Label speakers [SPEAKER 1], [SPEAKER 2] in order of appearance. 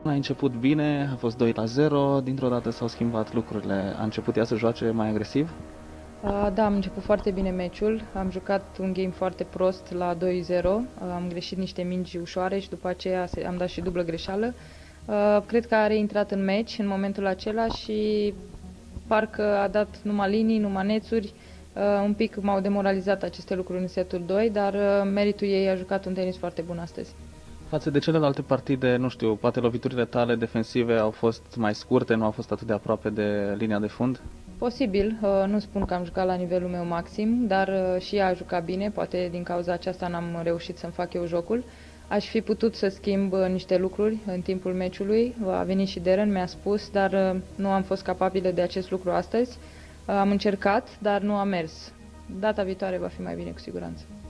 [SPEAKER 1] A început bine, a fost 2-0, dintr-o dată s-au schimbat lucrurile. A început ea să joace mai agresiv?
[SPEAKER 2] Da, am început foarte bine meciul. Am jucat un game foarte prost la 2-0. Am greșit niște mingi ușoare și după aceea am dat și dublă greșeală. Cred că a reintrat în meci în momentul acela și parcă a dat numai linii, numai nețuri. Un pic m-au demoralizat aceste lucruri în setul 2, dar meritul ei, a jucat un tenis foarte bun astăzi.
[SPEAKER 1] Față de celelalte partide, nu știu, poate loviturile tale defensive au fost mai scurte, nu au fost atât de aproape de linia de fund?
[SPEAKER 2] Posibil, nu spun că am jucat la nivelul meu maxim, dar și ea a jucat bine, poate din cauza aceasta n-am reușit să-mi fac eu jocul. Aș fi putut să schimb niște lucruri în timpul meciului, a venit și Darren, mi-a spus, dar nu am fost capabilă de acest lucru astăzi. Am încercat, dar nu a mers. Data viitoare va fi mai bine cu siguranță.